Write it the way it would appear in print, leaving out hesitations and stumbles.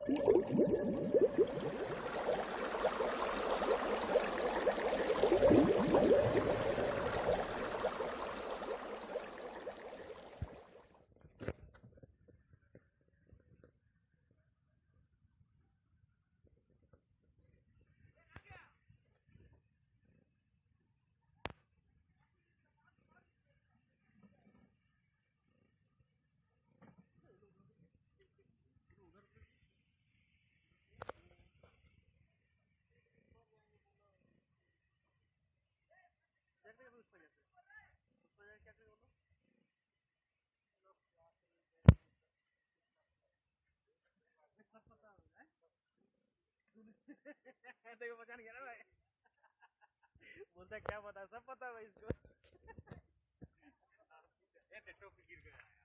देखो पहचान गया ना भाई। बोलता क्या पता, सब पता है भाई इसको। टोपी गिर गया।